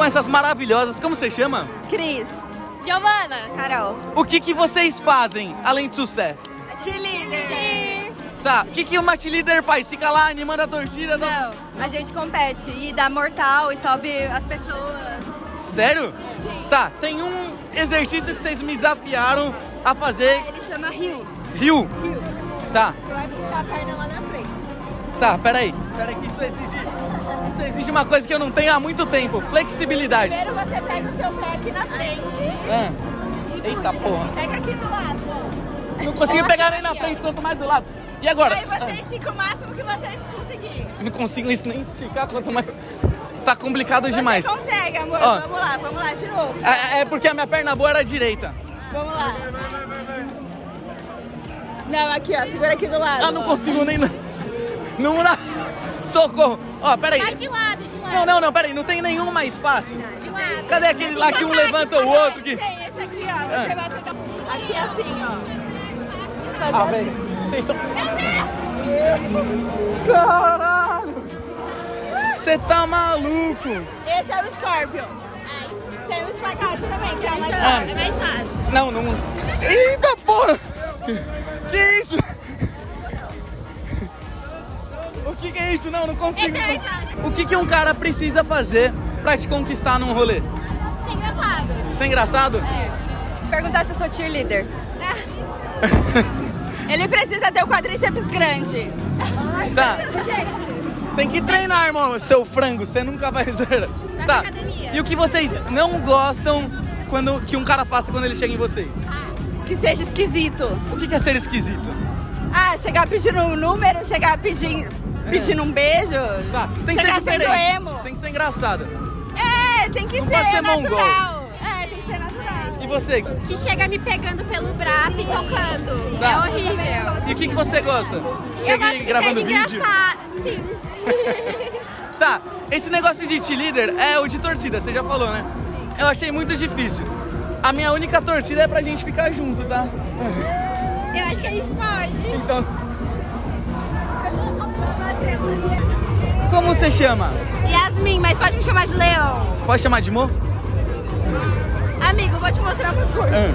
com essas maravilhosas. Como você chama? Cris. Giovana. Carol. O que vocês fazem, além de sucesso? Cheerleader. Tá, o que uma cheerleader faz? Fica lá animando a torcida? Não, a gente compete e dá mortal e sobe as pessoas. Sério? Sim. Tá, tem um exercício que vocês me desafiaram a fazer. Ele chama Rio. Rio? Rio. Tá. Você vai puxar a perna lá na frente. Tá, peraí que isso exige uma coisa que eu não tenho há muito tempo, flexibilidade. Primeiro você pega o seu pé aqui na frente. E Eita puxa. porra. Pega aqui do lado, ó. Não consigo pegar nem na frente, quanto mais do lado. E agora? Aí você estica o máximo que você conseguir. Não consigo nem esticar, quanto mais... Tá complicado demais. Você consegue, amor. Ó. Vamos lá, de novo. É porque a minha perna boa era a direita. Vamos lá. Não, aqui, ó. Segura aqui do lado. Ah, não consigo nem... Não dá. Socorro. Ó, peraí. Vai de lado, de lado. Não, peraí. Não tem nenhum mais fácil. De lado. Cadê aquele lá que um levanta o outro? Que... Tem esse aqui, ó. Você vai pegar aqui assim, ó. Ah, velho. Vocês estão... Caralho. Você tá maluco. Esse é o Scorpion. Tem o espacate também, que é o mais É fácil. mais fácil. Não. Eita porra. Que isso? O que é isso? Não consigo. Esse é mais fácil. O que um cara precisa fazer pra te conquistar num rolê? É engraçado. Isso é engraçado? É. Perguntar se eu sou cheerleader. Ele precisa ter o quadríceps grande. Tá. Gente. Tem que treinar, irmão, seu frango. Você nunca vai zerar. Tá. Academia. E o que vocês não gostam que um cara faça quando ele chega em vocês? Que seja esquisito. O que é ser esquisito? Ah, chegar pedindo um número, chegar pedindo um beijo. Tá. Tem que ser Chegar sendo diferente. emo. Tem que ser engraçada. É, tem que Não ser pode ser natural. mongol. É, tem que ser natural. E você? Que chega me pegando pelo braço e tocando. Tá. É horrível. E o que você gosta? Eu Chega gosto aí que gravando seja vídeo. engraçado. Sim. Tá, esse negócio de cheerleader é o de torcida, você já falou, né? Eu achei muito difícil. A minha única torcida é pra gente ficar junto, tá? Eu acho que a gente pode. Então... Como você chama? Yasmin, mas pode me chamar de Leão. Pode chamar de Mo? Amigo, vou te mostrar uma coisa.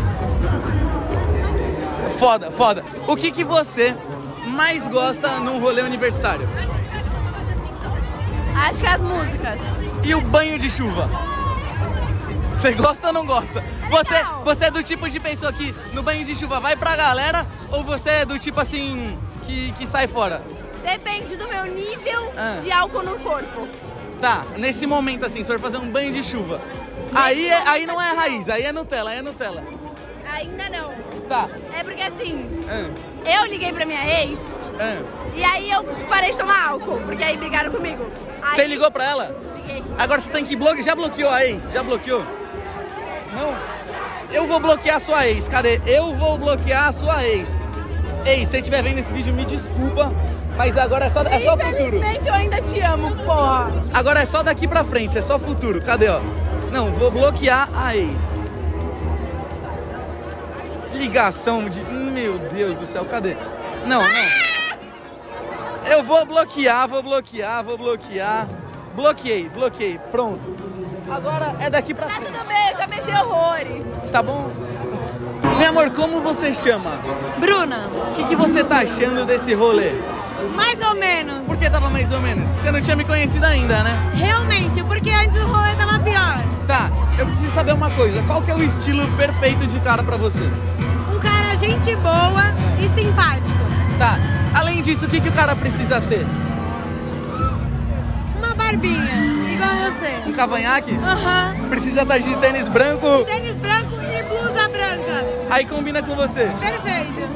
Foda. O que você mais gosta num rolê universitário? Acho que as músicas. E o banho de chuva? Você gosta ou não gosta? Você é do tipo de pessoa que no banho de chuva vai pra galera ou você é do tipo assim que sai fora? Depende do meu nível Ah. de álcool no corpo. Tá, nesse momento assim, se for fazer um banho de chuva, aí não é raiz, aí é Nutella, Ainda não. Tá. É porque assim, eu liguei pra minha ex Ah. e aí eu parei de tomar álcool, porque aí brigaram comigo. Aí, Você ligou pra ela? Liguei. Agora você tem que bloquear. Já bloqueou a ex? Já bloqueou? Não? Eu vou bloquear a sua ex. Cadê? Eu vou bloquear a sua ex. Ei, se você estiver vendo esse vídeo, me desculpa, mas agora é só futuro. Infelizmente eu ainda te amo, porra. Agora é só daqui pra frente, é só futuro. Cadê, ó? Não, vou bloquear a ex. Ligação de... Meu Deus do céu, cadê? Não. Eu vou bloquear. Bloqueei, pronto. Agora é daqui pra Tá frente. tudo bem, eu já beijei horrores. Tá bom? Meu amor, como você chama? Bruna, O que você tá achando desse rolê? mais ou menos. Por que tava mais ou menos? Porque você não tinha me conhecido ainda, né? Realmente, porque antes o rolê tava pior. Tá, eu preciso saber uma coisa. Qual que é o estilo perfeito de cara pra você? Um cara gente boa e simpático. Tá, além disso, o que o cara precisa ter? Uma barbinha, igual você. Um cavanhaque? Aham. Precisa estar de tênis branco? Tênis branco e blusa branca. Aí combina com você. Perfeito.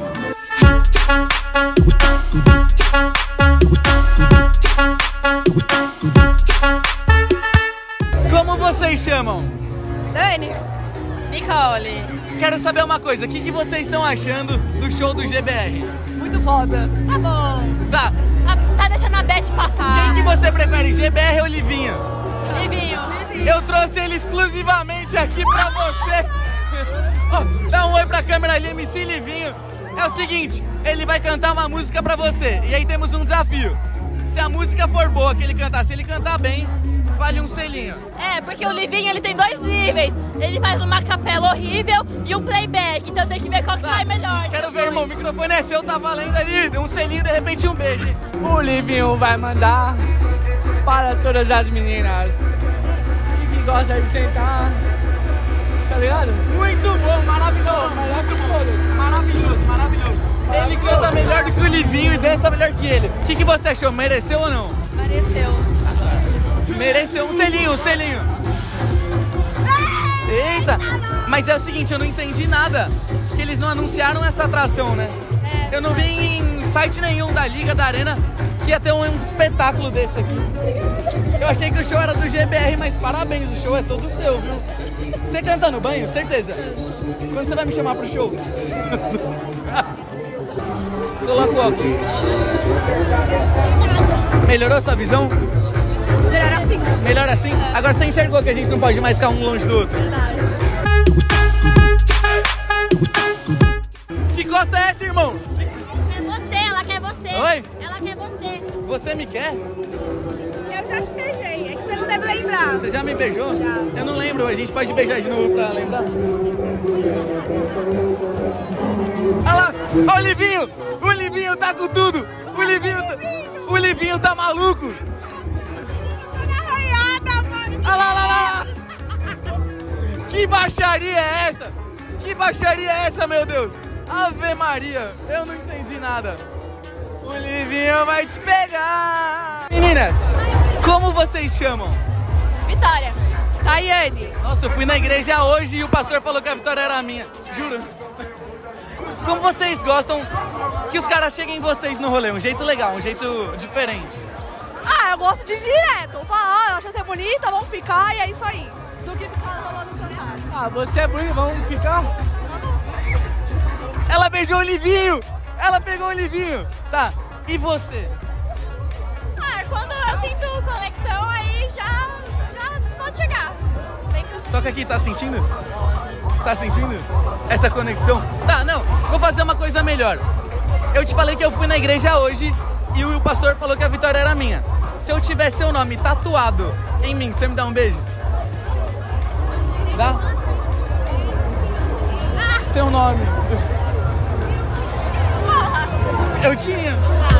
Como vocês chamam? Dani. Nicole. Quero saber uma coisa. O que vocês estão achando do show do GBR? Muito foda. Tá bom. Tá, Tá deixando a Beth passar. quem que você prefere, GBR ou Livinho? Livinho. Eu trouxe ele exclusivamente aqui pra você. Ó, dá um oi pra câmera ali, MC Livinho. É o seguinte, ele vai cantar uma música pra você. E aí temos um desafio. Se a música for boa que ele cantar, se ele cantar bem, fale um selinho. É, porque o Livinho, ele tem 2 níveis. Ele faz uma capela horrível e um playback. Então tem que ver qual que sai melhor. Quero ver, irmão. O microfone é seu, tá valendo ali. Um selinho, de repente um beijo. O Livinho vai mandar para todas as meninas que gostam de sentar. Tá ligado? Muito bom, maravilhoso. Maravilhoso, maravilhoso. Ele canta melhor do que o Livinho e dança melhor que ele. O que você achou? Mereceu ou não? Pareceu. Mereceu um selinho, um selinho. Eita! Mas é o seguinte, eu não entendi nada. Que eles não anunciaram essa atração, né? Eu não vi em site nenhum da Liga, da Arena, que ia ter um espetáculo desse aqui. Eu achei que o show era do GBR, mas parabéns, o show é todo seu, viu? Você canta no banho, certeza? Quando você vai me chamar pro show? Coloca o óculos. Melhorou sua visão? Melhor assim. Melhor assim? É. Agora você enxergou que a gente não pode mais ficar um longe do outro. Verdade. Que costa é essa, irmão? É você, ela quer você. Oi? Ela quer você. Você me quer? Eu já te beijei, é que você não deve lembrar. Você já me beijou? Já. Eu não lembro, a gente pode beijar de novo pra lembrar? Olha lá, olha o Livinho! O Livinho tá com tudo! O Livinho tá maluco! Olha lá, olha lá! Que baixaria é essa? Que baixaria é essa, meu Deus? Ave Maria, eu não entendi nada. O Livinho vai te pegar! Meninas, como vocês chamam? Vitória. Tayane. Nossa, eu fui na igreja hoje e o pastor falou que a vitória era minha. Juro. Como vocês gostam que os caras cheguem em vocês no rolê? Um jeito legal, um jeito diferente. Ah, eu gosto de ir direto. Falar, eu acho você bonita, vamos ficar e é isso aí. Do que ficar rolando no celular. Ah, você é bonito, vamos ficar? Ela beijou o Livinho! Ela pegou o Livinho! Tá, e você? Ah, quando eu sinto conexão, aí já pode chegar. Toca aqui, tá sentindo? Tá sentindo? Essa conexão? Tá, não, vou fazer uma coisa melhor. Eu te falei que eu fui na igreja hoje e o pastor falou que a vitória era minha. Se eu tiver seu nome tatuado em mim, você me dá um beijo? Dá? Seu nome. Eu tinha.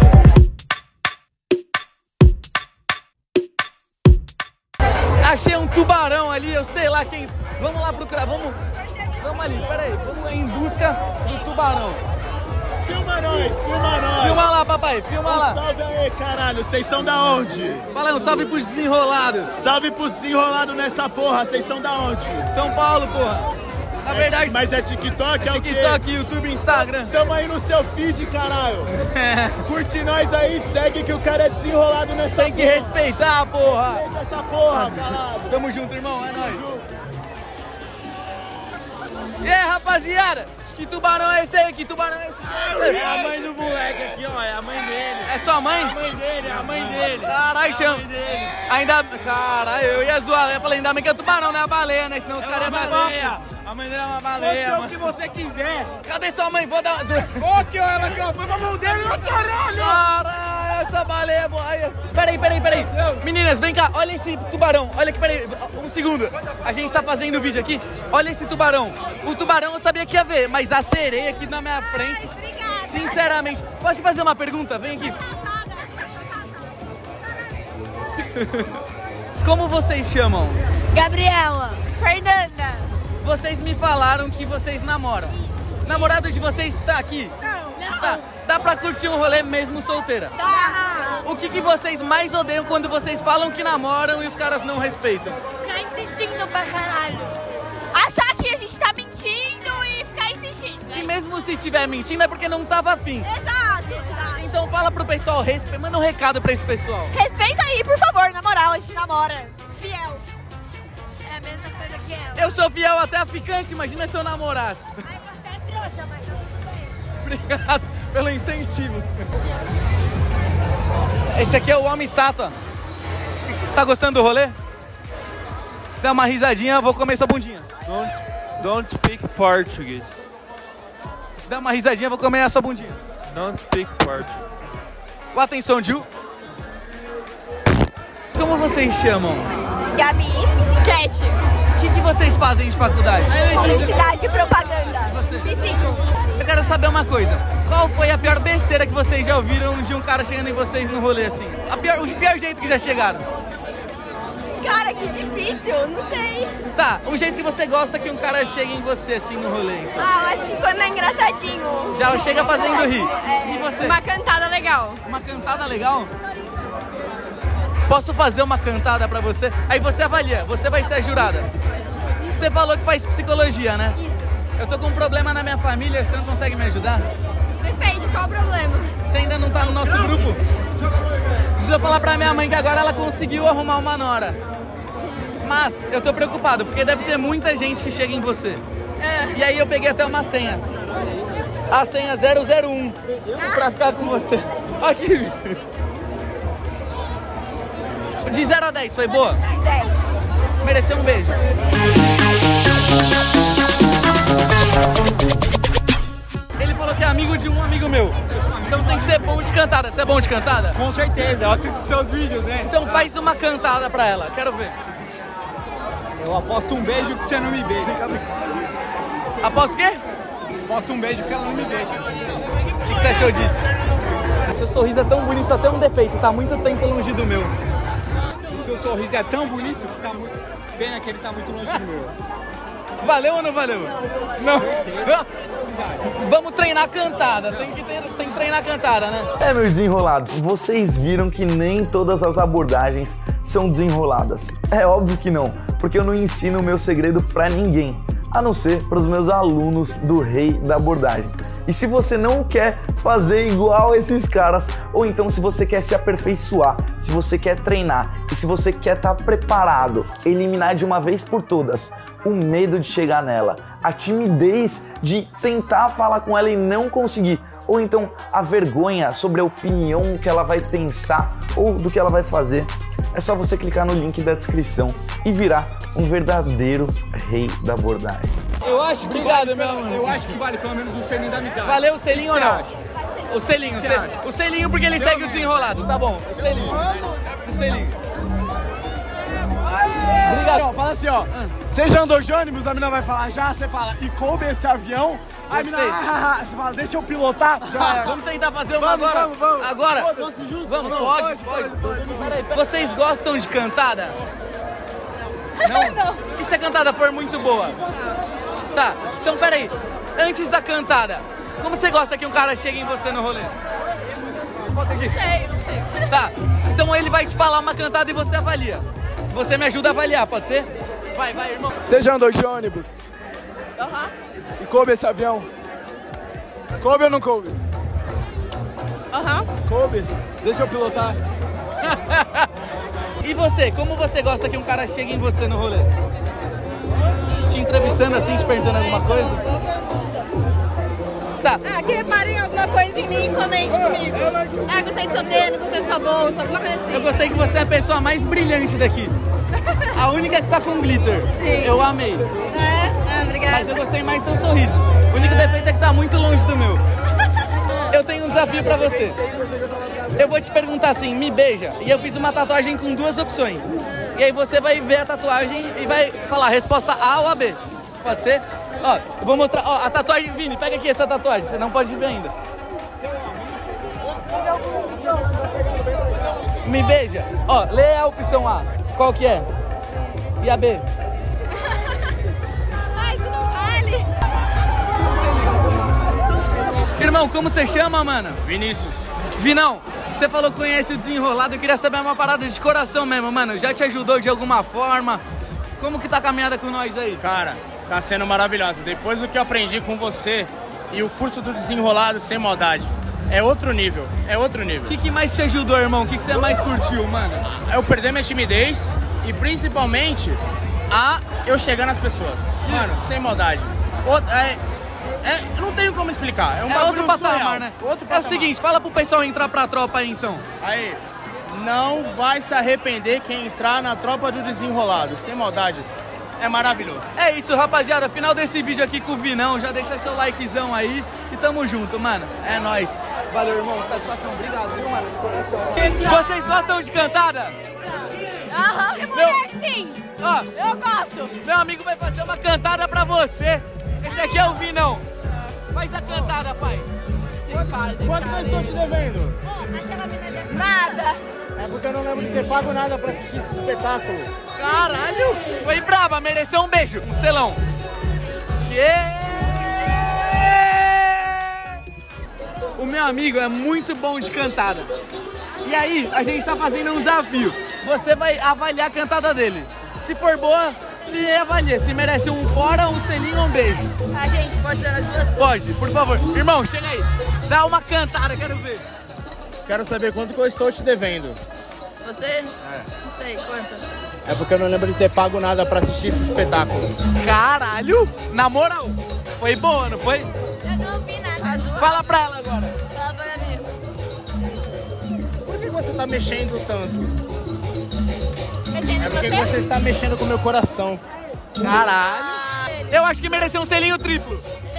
Achei um tubarão ali, eu sei lá quem. Vamos lá procurar, vamos ali, peraí, vamos em busca do tubarão. Filma nós, filma nós. Filma lá, papai, filma lá. Salve aí, caralho, vocês são da onde? Fala aí, um salve pros desenrolados. Salve pros desenrolados nessa porra, vocês são da onde? São Paulo, porra. Na verdade, Mas é TikTok, é o quê? TikTok, YouTube, Instagram. Tamo aí no seu feed, caralho. Curte nós aí, segue que o cara é desenrolado nessa Tem que respeitar, porra. Respeita essa porra, caralho. Tamo junto, irmão, é nóis. E aí, rapaziada? Que tubarão é esse aí? Que tubarão é esse aí? É a mãe do moleque aqui, ó, é a mãe dele. É sua mãe? É a mãe dele, é a mãe dele. Caralho, chama. mãe dele. Ainda. Caralho, eu ia zoar. Eu falei, ainda bem que é tubarão, não é a baleia, né? Senão os caras iam dar. Baleia. A mãe dele é uma baleia. Pode ser o que você quiser. Cadê sua mãe? Vou dar. Ó, aqui, ó, ela aqui, ó. Põe pra mão dele, ó, caralho. Caralho, essa baleia, boia. Peraí. Meninas, vem cá, olha esse tubarão. Olha aqui, peraí, um segundo. A gente tá fazendo vídeo aqui. Olha esse tubarão. O tubarão eu sabia que ia ver, mas a sereia aqui na minha frente. Obrigada. Sinceramente, posso te fazer uma pergunta? Vem aqui. Como vocês chamam? Gabriela. Fernanda. Vocês me falaram que vocês namoram. Namorado de vocês tá aqui? Não. Tá. Dá pra curtir um rolê mesmo solteira? Dá. O que vocês mais odeiam quando vocês falam que namoram e os caras não respeitam? Ficar insistindo pra caralho. Achar que a gente tá mentindo e ficar insistindo. E mesmo se estiver mentindo é porque não tava afim. Exato. Então fala pro pessoal, manda um recado pra esse pessoal. Respeita aí, por favor, na moral, a gente namora. Fiel. É a mesma coisa que ela. Eu sou fiel até a ficante, imagina se eu namorasse. Ai, você é trouxa, mas tá tudo bem. Obrigado pelo incentivo. Esse aqui é o homem estátua. Você tá gostando do rolê? Se der uma risadinha, eu vou comer sua bundinha. Don't speak Portuguese. Se der uma risadinha, eu vou comer a sua bundinha. Don't speak Portuguese. Atenção, Ju. Como vocês chamam? Gabi. Cat. O que vocês fazem de faculdade? Publicidade e propaganda. Você? Psico. Eu quero saber uma coisa. Qual foi a pior besteira que vocês já ouviram de um cara chegando em vocês no rolê assim? O pior jeito que já chegaram? Cara, que difícil, não sei. Tá, um jeito que você gosta que um cara chegue em você assim no rolê. Então. Eu acho que quando é engraçadinho. Já chega fazendo rir. É. E você? Uma cantada legal. Uma cantada legal? Posso fazer uma cantada pra você? Aí você avalia, você vai ser a jurada. Você falou que faz psicologia, né? Isso. Eu tô com um problema na minha família, você não consegue me ajudar? Depende, qual o problema? Você ainda não tá no nosso grupo? Preciso falar pra minha mãe que agora ela conseguiu arrumar uma nora. Mas eu tô preocupado, porque deve ter muita gente que chega em você. E aí eu peguei até uma senha. A senha 001 pra ficar com você. Aqui. De 0 a 10, foi boa? 10. Mereceu um beijo. Ele falou que é amigo de um amigo meu. Então tem que ser bom de cantada. Você é bom de cantada? Com certeza, eu assisto seus vídeos, né? Então faz uma cantada pra ela, quero ver. Eu aposto um beijo que você não me beija. Aposto o quê? Aposto um beijo que ela não me beija. O que você achou disso? Seu sorriso é tão bonito, só tem um defeito, tá muito tempo longe do meu. O seu sorriso é tão bonito que tá muito... Pena que ele tá muito longe do meu. Valeu ou não valeu? Não. Vamos treinar cantada, tem que treinar cantada, né? Meus desenrolados, vocês viram que nem todas as abordagens são desenroladas. É óbvio que não, porque eu não ensino o meu segredo pra ninguém, a não ser para os meus alunos do Rei da Abordagem. E se você não quer fazer igual esses caras, ou então se você quer se aperfeiçoar, se você quer treinar e se você quer estar preparado, eliminar de uma vez por todas o medo de chegar nela, a timidez de tentar falar com ela e não conseguir, ou então a vergonha sobre a opinião que ela vai pensar ou do que ela vai fazer, é só você clicar no link da descrição e virar um verdadeiro rei da abordagem. Eu acho que Obrigado, meu amor. Eu acho que vale pelo menos o selinho da amizade. Valeu o selinho ou não? O selinho, Você acha? o selinho porque ele segue o desenrolado, tá bom, o selinho. O selinho. Obrigado. Ó, fala assim, ó. Você já andou de ônibus? A mina vai falar já, você fala, e coube esse avião? Aí a mina, você fala, deixa eu pilotar. Já é. Vamos tentar fazer uma Vamos, agora? vamos. Agora? Posso junto? Vamos, Não, pode. Peraí. Vocês gostam de cantada? Não? E se a cantada for muito boa? Tá, então peraí. Antes da cantada, como você gosta que um cara chegue em você no rolê? Bota aqui. Não sei. Tá, então ele vai te falar uma cantada e você avalia. Você me ajuda a avaliar, pode ser? Vai, irmão. Você já andou de ônibus? Aham. E coube esse avião? Coube ou não coube? Aham. Coube? Deixa eu pilotar. E você, como você gosta que um cara chegue em você no rolê? Te entrevistando assim, te perguntando alguma coisa? Tá. Que reparem alguma coisa em mim e comente comigo. Gostei de seu tênis, gostei da sua bolsa, alguma coisa assim. Eu gostei que você é a pessoa mais brilhante daqui. A única que tá com glitter. Sim. Eu amei. Obrigada. Mas eu gostei mais do seu sorriso. O único defeito é que tá muito longe do meu. Eu tenho um desafio pra você. Eu vou te perguntar assim, me beija. E eu fiz uma tatuagem com 2 opções. E aí você vai ver a tatuagem e vai falar a resposta A ou a B. Pode ser? Ó, eu vou mostrar. Ó, a tatuagem, Vini, pega aqui essa tatuagem. Você não pode ver ainda. Me beija. Ó, lê a opção A. Qual que é? E a B? Isso não vale. Irmão, como você chama, mano? Vinícius. Vinão, você falou que conhece o desenrolado. Eu queria saber uma parada de coração mesmo, mano. Já te ajudou de alguma forma? Como que tá a caminhada com nós aí? Cara, tá sendo maravilhosa. Depois do que eu aprendi com você e o curso do desenrolado sem maldade, é outro nível, é outro nível. O que mais te ajudou, irmão? O que você mais curtiu, mano? Eu perder minha timidez e principalmente eu chegar nas pessoas. Mano, sem maldade. Não tenho como explicar. É um bagulho outro patamar, surreal, né? Outro É patamar. o seguinte, fala pro pessoal entrar pra tropa aí, então. Aí, não vai se arrepender quem entrar na tropa do desenrolado. Sem maldade. É maravilhoso. É isso, rapaziada. Final desse vídeo aqui com o Vinão. Já deixa seu likezão aí e tamo junto, mano. É nóis. Valeu, irmão. Satisfação. Obrigado, viu, mano? Vocês gostam de cantada? Aham, que mulher sim. Ó, Eu gosto. meu amigo vai fazer uma cantada pra você. Esse aqui é o Vinão. Faz a cantada, pai. Quanto que eu estou te devendo? Nada. É porque eu não lembro de ter pago nada pra assistir esse espetáculo. Caralho! Foi braba, mereceu um beijo, um selão. O meu amigo é muito bom de cantada. E aí, a gente tá fazendo um desafio. Você vai avaliar a cantada dele. Se for boa, se avalia. Se merece um fora, um selinho ou um beijo. A gente pode dar as duas. Pode, por favor. Irmão, chega aí. Dá uma cantada, quero ver. Quero saber quanto que eu estou te devendo. Você? Não sei, quanto? É porque eu não lembro de ter pago nada pra assistir esse espetáculo. Caralho! Na moral, foi boa, não foi? Eu não vi nada. Fala pra ela agora. Fala pra mim. Por que você tá mexendo tanto? Mexendo É em porque você? você está mexendo com o meu coração. Caralho! Eu acho que mereceu um selinho triplo.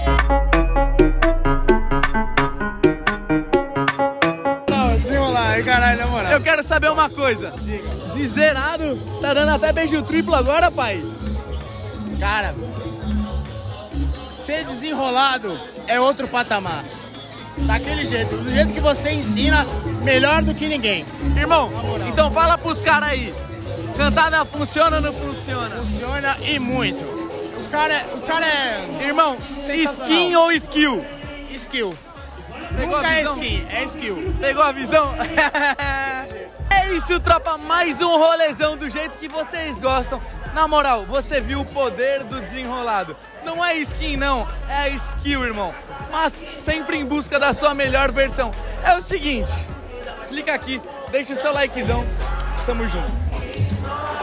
Não, desenrolar, aí caralho, na moral. Eu quero saber uma coisa. De zerado, tá dando até beijo triplo agora, pai? Cara, ser desenrolado é outro patamar. Daquele jeito, do jeito que você ensina, melhor do que ninguém. Irmão, então fala pros caras aí. Cantada funciona ou não funciona? Funciona e muito. O cara é Irmão, sensacional. skin ou skill? Skill. Pegou Nunca a é visão? skin, é skill. Pegou a visão? É isso, tropa. Mais um rolezão do jeito que vocês gostam. Na moral, você viu o poder do desenrolado. Não é skin, não. É skill, irmão. Mas sempre em busca da sua melhor versão. É o seguinte. Clica aqui, deixa o seu likezão. Tamo junto.